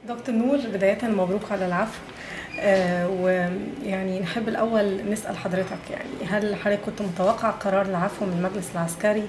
دكتور نور، بداية مبروك على العفو. ويعني نحب الأول نسأل حضرتك، يعني هل حضرتك كنت متوقع قرار العفو من المجلس العسكري؟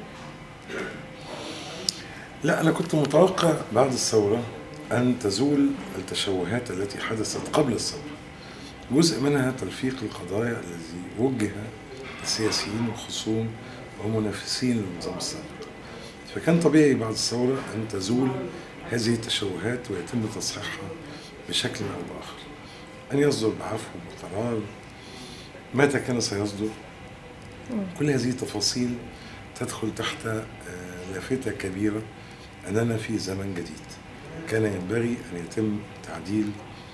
لا، أنا كنت متوقع بعد الثورة أن تزول التشوهات التي حدثت قبل الثورة. جزء منها تلفيق القضايا الذي وجه للسياسيين وخصوم ومنافسين للنظام السابق، فكان طبيعي بعد الثورة أن تزول هذه التشوهات ويتم تصحيحها بشكل أو بآخر. أن يصدر بعفو بقرار، متى كان سيصدر، كل هذه التفاصيل تدخل تحت لافتة كبيرة أننا في زمن جديد. كان ينبغي أن يتم تعديل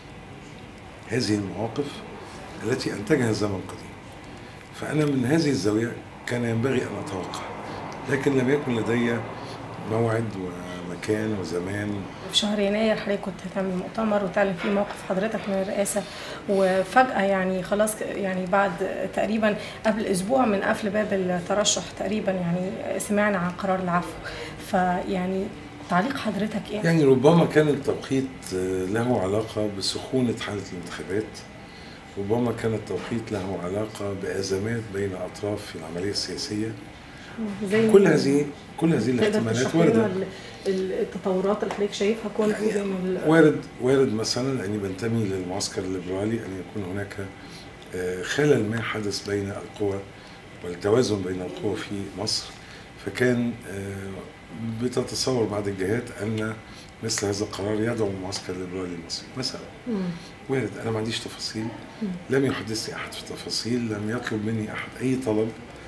هذه المواقف التي أنتجها الزمن القديم. فأنا من هذه الزاوية كان ينبغي أن أتوقع، لكن لم يكن لدي موعد ومكان وزمان. في شهر يناير حضرتك كنت هتعمل مؤتمر وتعلن فيه موقف حضرتك من الرئاسة، وفجأة يعني خلاص، يعني بعد تقريبا قبل أسبوع من قفل باب الترشح تقريبا يعني سمعنا عن قرار العفو. فيعني تعليق حضرتك إيه؟ يعني ربما كان التوقيت له علاقة بسخونة حالة الانتخابات، ربما كان التوقيت له علاقة بأزمات بين أطراف في العملية السياسية. كل هذه الاحتمالات واردة. التطورات اللي حضرتك شايفها كون وارد مثلا لأني بنتمي للمعسكر الليبرالي أن يكون هناك خلل ما حدث بين القوى والتوازن بين القوى في مصر، فكان بتتصور بعض الجهات أن مثل هذا القرار يدعو المعسكر الليبرالي المصري مثلا. وارد، أنا ما عنديش تفاصيل، لم يحدثني أحد في التفاصيل، لم يطلب مني أحد أي طلب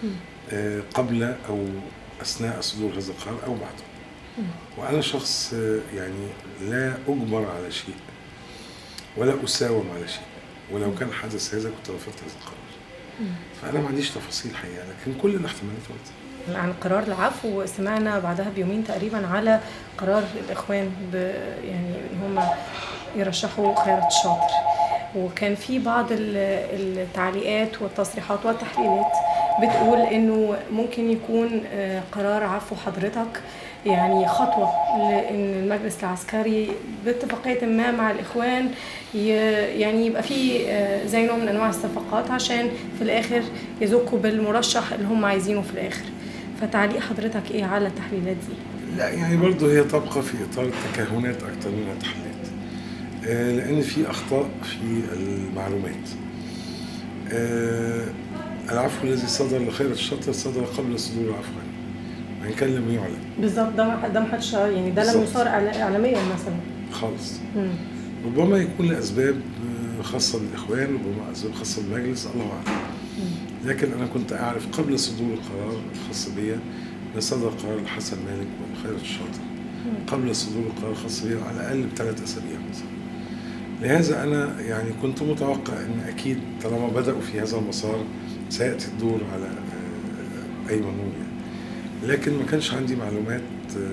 قبل أو أثناء صدور هذا القرار أو بعده. وأنا شخص يعني لا أجبر على شيء ولا أساوم على شيء، ولو كان حدث هذا كنت رفضت هذا القرار. فأنا ما عنديش تفاصيل حقيقة، لكن كل الاحتمالات واردة. عن قرار العفو سمعنا بعدها بيومين تقريبا على قرار الإخوان يعني إن هم يرشحوا خيرت الشاطر، وكان في بعض التعليقات والتصريحات والتحليلات بتقول إنه ممكن يكون قرار عفو حضرتك يعني خطوة لأن المجلس العسكري باتفاقية ما مع الإخوان يعني يبقى في زي نوع من أنواع الصفقات عشان في الآخر يزكوا بالمرشح اللي هم عايزينه في الآخر. فتعليق حضرتك إيه على التحليلات دي؟ لا، يعني برضه هي تبقى في إطار التكهنات أكتر منها تحليلات، لأن في أخطاء في المعلومات. العفو الذي صدر لخيرت الشاطر صدر قبل صدور العفو، وإن كان لم يعلن. بالظبط، ده ما حدش يعني ده لم يصار إعلاميا مثلا خالص. ربما يكون لأسباب خاصة بالإخوان، ربما أسباب خاصة بالمجلس، الله أعلم. لكن أنا كنت أعرف قبل صدور القرار الخاص بي أن صدر قرار الحسن مالك وخيرت الشاطر قبل صدور القرار الخاص بي على الأقل ب3 أسابيع مثلا. لهذا أنا يعني كنت متوقع أن أكيد طالما بدأوا في هذا المسار سيأتي الدور على أيمن نور يعني. لكن ما كانش عندي معلومات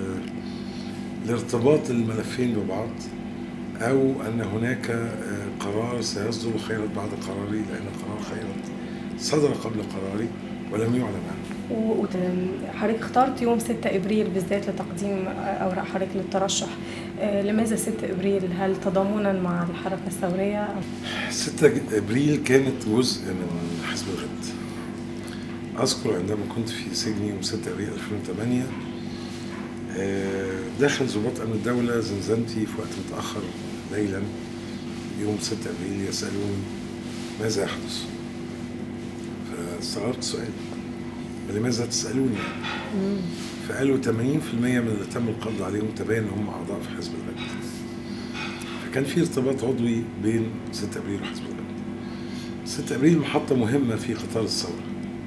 لارتباط الملفين ببعض، أو أن هناك قرار سيصدر خيرت بعد قراري، لأن قرار خيرت صدر قبل قراري ولم يعلن عنه. وحضرتك اخترت يوم 6 إبريل بالذات لتقديم أوراق حضرتك للترشح. لماذا 6 إبريل؟ هل تضامنا مع الحركة الثورية؟ 6 إبريل كانت جزء من حزب الغد. أذكر عندما كنت في سجني يوم 6 إبريل 2008 داخل ضباط أمن الدولة زنزانتي في وقت متأخر ليلا يوم 6 إبريل يسألون ماذا يحدث؟ فاستغربت السؤال، لماذا تسألوني؟ فقالوا 80% من اللي تم القبض عليهم تبين هم أعضاء في حزب الغد. فكان في ارتباط عضوي بين 6 إبريل وحزب الغد. 6 إبريل محطة مهمة في قطار الثورة،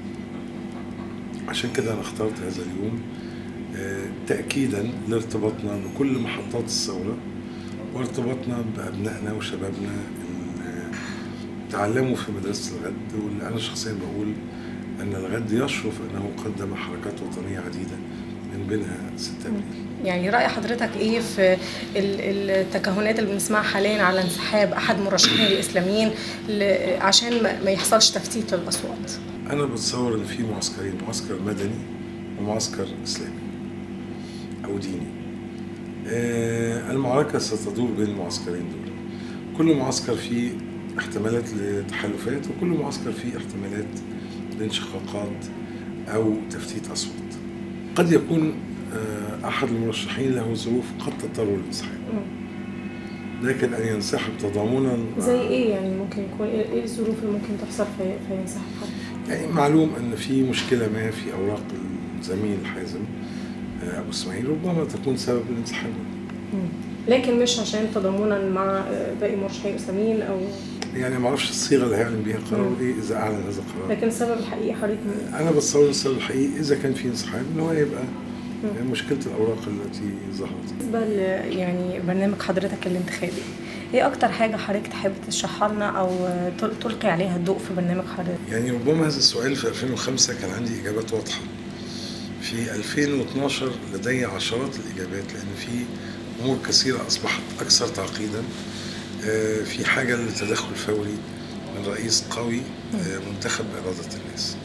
عشان كده أنا اخترت هذا اليوم تأكيدا لارتباطنا بكل محطات الثورة وارتباطنا بأبنائنا وشبابنا اللي تعلموا في مدرسة الغد، واللي أنا شخصيا بقول أن الغد يشرف أنه قدم حركات وطنية عديدة من بينها 6 أبريل. يعني رأي حضرتك إيه في التكهنات اللي بنسمعها حاليا على انسحاب أحد مرشحين الإسلاميين عشان ما يحصلش تفتيت للأصوات؟ أنا بتصور إن في معسكرين، معسكر مدني ومعسكر إسلامي أو ديني. المعركة ستدور بين المعسكرين دول. كل معسكر فيه احتمالات لتحالفات، وكل معسكر فيه احتمالات لانشقاقات أو تفتيت أصوات. قد يكون أحد المرشحين له ظروف قد تضطر للانسحاب، لكن أن ينسحب تضامنا زي إيه يعني؟ ممكن يكون إيه الظروف اللي ممكن تحصل فينسحب حد؟ يعني معلوم أن في مشكلة ما في أوراق الزميل حازم أبو إسماعيل ربما تكون سبب الانسحاب، لكن مش عشان تضامنا مع باقي مرشحي أسامين أو يعني ما اعرفش الصيغه اللي هيعلن بيها قرار ايه اذا اعلن هذا القرار. لكن السبب الحقيقي حضرتك انا بتصور السبب الحقيقي اذا كان في انسحاب ان هو يبقى مشكله الاوراق التي ظهرت. بالنسبه يعني برنامج حضرتك الانتخابي، ايه اكتر حاجه حضرتك تحب تشرحها لنا او تلقي عليها الضوء في برنامج حضرتك؟ يعني ربما هذا السؤال في 2005 كان عندي اجابات واضحه. في 2012 لدي عشرات الاجابات، لان في امور كثيره اصبحت اكثر تعقيدا. في حاجه لتدخل فوري من رئيس قوي منتخب بإرادة الناس.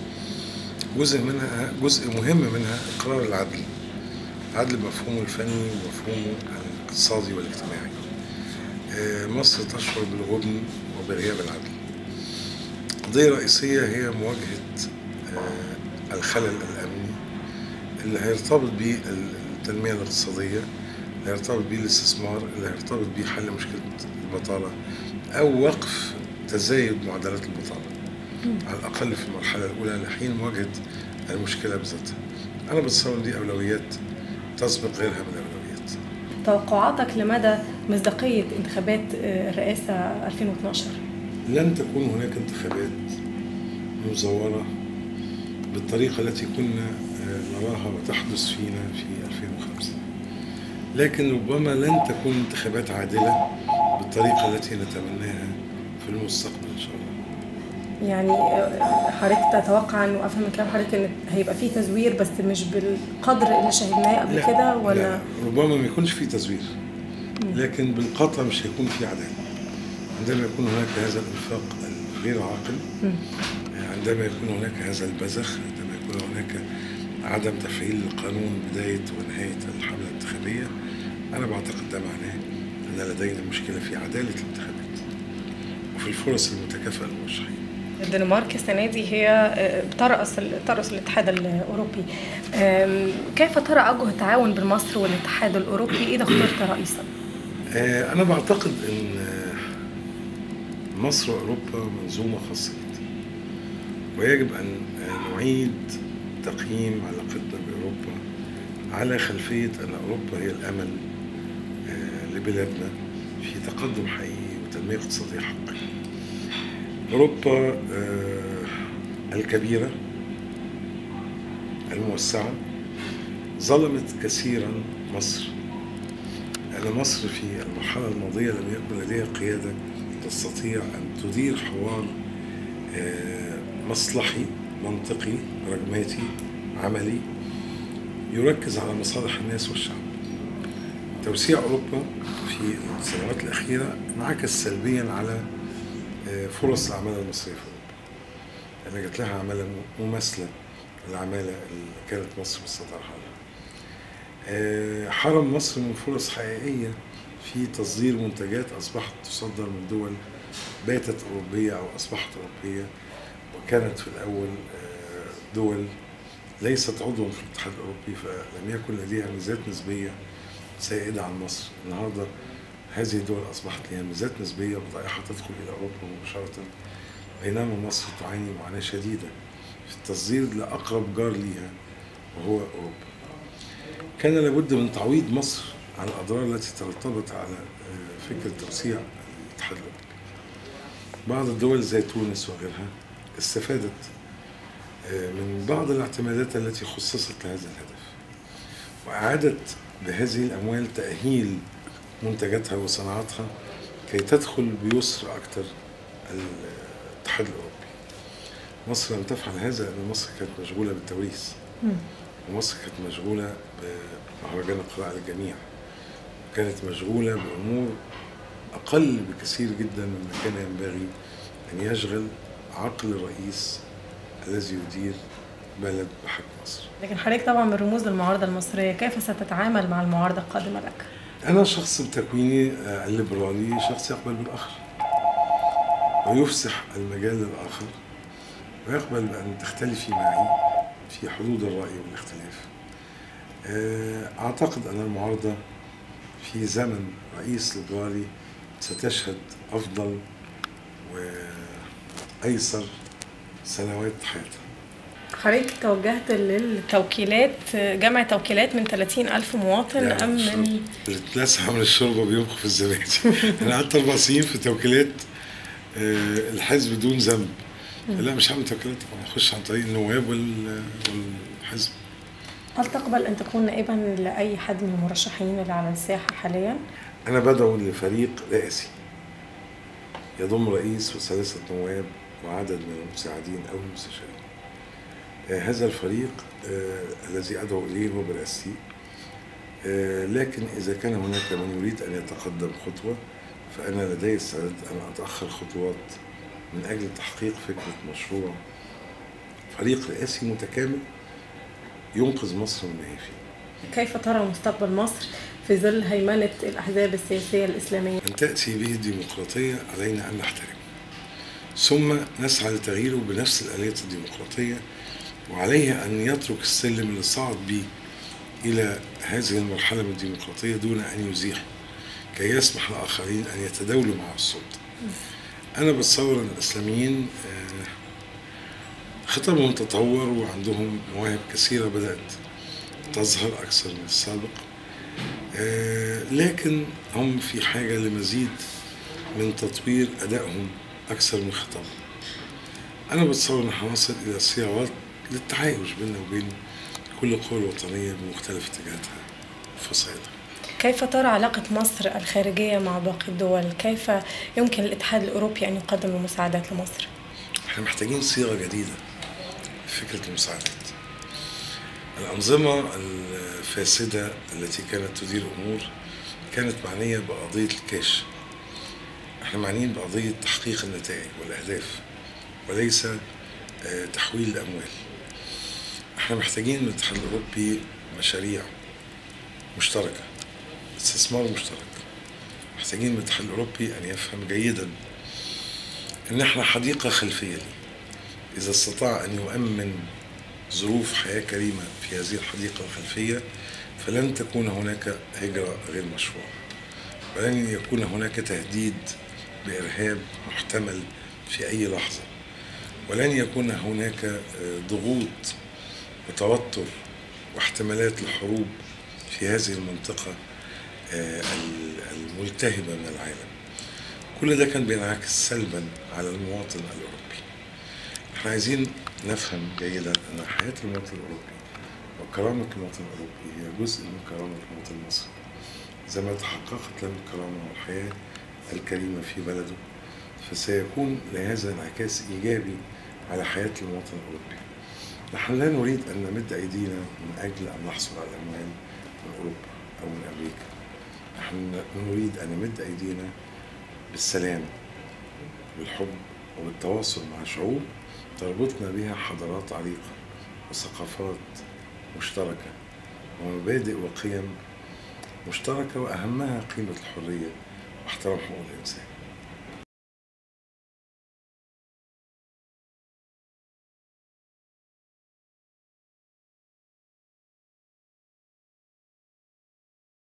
جزء مهم منها إقرار العدل بمفهومه الفني ومفهومه الاقتصادي والاجتماعي. مصر تشعر بالغبن وبغياب العدل. قضية رئيسية هي مواجهة الخلل الأمني اللي هيرتبط به التنمية الاقتصادية، اللي هيرتبط به الاستثمار، اللي هيرتبط به حل مشكلة البطالة أو وقف تزايد معدلات البطالة على الأقل في المرحلة الأولى لحين مواجهة المشكلة بذاتها. أنا بتصور دي أولويات تسبق غيرها من الأولويات. توقعاتك لمدى مصداقية انتخابات الرئاسة 2012؟ لن تكون هناك انتخابات مزورة بالطريقة التي كنا نراها وتحدث فينا في 2005، لكن ربما لن تكون انتخابات عادلة بالطريقة التي نتمناها في المستقبل إن شاء الله. يعني حضرتك تتوقع انه افهم من كلام حضرتك ان هيبقى فيه تزوير بس مش بالقدر اللي شاهدناه قبل كده ولا؟ لا، ربما ما يكونش فيه تزوير، لكن بالقطع مش هيكون فيه عدالة. عندما يكون هناك هذا الانفاق الغير عاقل، عندما يكون هناك هذا البذخ، عندما يكون هناك عدم تفعيل القانون بداية ونهاية الحملة الانتخابية، أنا بعتقد ده معناه أن لدينا مشكلة في عدالة الانتخابات وفي الفرص المتكافئة للمرشحين. الدنمارك السنة دي هي ترأس الاتحاد الأوروبي. كيف ترى أوجه التعاون بين مصر والاتحاد الأوروبي إذا اخترت رئيسا؟ أنا بعتقد أن مصر وأوروبا منظومة خاصة جدا، ويجب أن نعيد تقييم علاقتنا بأوروبا على خلفية أن أوروبا هي الأمل لبلادنا في تقدم حقيقي وتنمية اقتصادية حقيقية. أوروبا الكبيرة الموسعة ظلمت كثيرا مصر، لأن مصر في المرحلة الماضية لم يكن لديها قيادة تستطيع أن تدير حوار مصلحي منطقي براجماتي عملي يركز على مصالح الناس والشعب. توسيع أوروبا في السنوات الأخيرة انعكس سلبيا على فرص العمالة المصرية في أوروبا، لأن جات لها عمالة مماثلة للعمالة اللي كانت مصر مستضعفة لها. حرم مصر من فرص حقيقية في تصدير منتجات أصبحت تصدر من دول باتت أوروبية أو أصبحت أوروبية، وكانت في الأول دول ليست عضوا في الاتحاد الأوروبي، فلم يكن لديها ميزات نسبية سائدة عن مصر. النهارده هذه الدول أصبحت لها ميزات نسبية وضائعة تدخل إلى أوروبا مباشرة، بينما مصر تعاني معاناة شديدة في التصدير لأقرب جار ليها وهو أوروبا. كان لابد من تعويض مصر عن الأضرار التي ترتبط على فكرة توسيع الاتحاد الأوروبي. بعض الدول زي تونس وغيرها استفادت من بعض الاعتمادات التي خصصت لهذا الهدف، وأعادت بهذه الأموال تأهيل منتجاتها وصناعاتها كي تدخل بيسر أكثر الاتحاد الأوروبي. مصر لم تفعل هذا لأن مصر كانت مشغولة بالتوريث، ومصر كانت مشغولة بمهرجان القراءة للجميع، وكانت مشغولة بأمور أقل بكثير جدا مما كان ينبغي أن يشغل عقل الرئيس الذي يدير بلد بحجم مصر. لكن حضرتك طبعا من رموز المعارضة المصرية، كيف ستتعامل مع المعارضة القادمة لك؟ أنا شخص بتكويني الليبرالي، شخص يقبل بالآخر ويفسح المجال للآخر ويقبل بأن تختلفي معي في حدود الرأي والاختلاف. أعتقد أن المعارضة في زمن رئيس ليبرالي ستشهد أفضل وأيسر سنوات حياتها. حضرتك توجهت للتوكيلات، جمع توكيلات من 30,000 مواطن أم من اللي اتلسع من الشوربة بينفخ في الزبادي. أنا قعدت 4 سنين في توكيلات الحزب بدون ذنب. لا مش هعمل توكيلات طبعا، هخش عن طريق النواب والحزب. هل تقبل أن تكون نائبا لأي حد من المرشحين اللي على الساحة حاليا؟ أنا بدعو لفريق رئاسي يضم رئيس و3 نواب وعدد من المساعدين أو المستشارين. هذا الفريق الذي أدعو إليه هو برئاستي، لكن إذا كان هناك من يريد أن يتقدم خطوة فأنا لدي استعداد أن أتأخر خطوات من أجل تحقيق فكرة مشروع فريق رئاسي متكامل ينقذ مصر من النهاية. كيف ترى مستقبل مصر في ظل هيمنة الأحزاب السياسية الإسلامية؟ أن تأتي به الديمقراطية علينا أن نحترم، ثم نسعى لتغييره بنفس الآليات الديمقراطية، وعليه أن يترك السلم اللي صعد به إلى هذه المرحلة من الديمقراطية دون أن يزيحه، كي يسمح لآخرين أن يتداولوا مع السلطة. أنا بتصور أن الإسلاميين خطابهم تطور وعندهم مواهب كثيرة بدأت تظهر أكثر من السابق، لكن هم في حاجة لمزيد من تطوير أدائهم أكثر من خطابهم. أنا بتصور أن هنصل إلى صياغات للتعايش بيننا وبين كل القوى الوطنية بمختلف اتجاهاتها وفصائلها. كيف ترى علاقة مصر الخارجية مع باقي الدول؟ كيف يمكن الاتحاد الأوروبي أن يقدم المساعدات لمصر؟ احنا محتاجين صيغة جديدة لفكرة المساعدات. الأنظمة الفاسدة التي كانت تدير أمور كانت معنية بقضية الكاش. احنا معنيين بقضية تحقيق النتائج والأهداف وليس تحويل الأموال. احنا محتاجين من الاتحاد الأوروبي مشاريع مشتركة، استثمار مشترك. محتاجين من الاتحاد الأوروبي أن يفهم جيدا أن احنا حديقة خلفية ليه. إذا استطاع أن يؤمن ظروف حياة كريمة في هذه الحديقة الخلفية فلن تكون هناك هجرة غير مشروعة، ولن يكون هناك تهديد بإرهاب محتمل في أي لحظة، ولن يكون هناك ضغوط وتوتر واحتمالات لحروب في هذه المنطقة الملتهبة من العالم. كل ده كان بينعكس سلبا على المواطن الأوروبي. احنا عايزين نفهم جيدا أن حياة المواطن الأوروبي وكرامة المواطن الأوروبي هي جزء من كرامة المواطن المصري. إذا ما تحققت له الكرامة والحياة الكريمة في بلده فسيكون لهذا انعكاس إيجابي على حياة المواطن الأوروبي. نحن لا نريد أن نمد أيدينا من أجل أن نحصل على الأموال من أوروبا أو من أمريكا. نحن نريد أن نمد أيدينا بالسلام بالحب وبالتواصل مع شعوب تربطنا بها حضارات عريقة وثقافات مشتركة ومبادئ وقيم مشتركة، وأهمها قيمة الحرية واحترام حقوق الإنسان.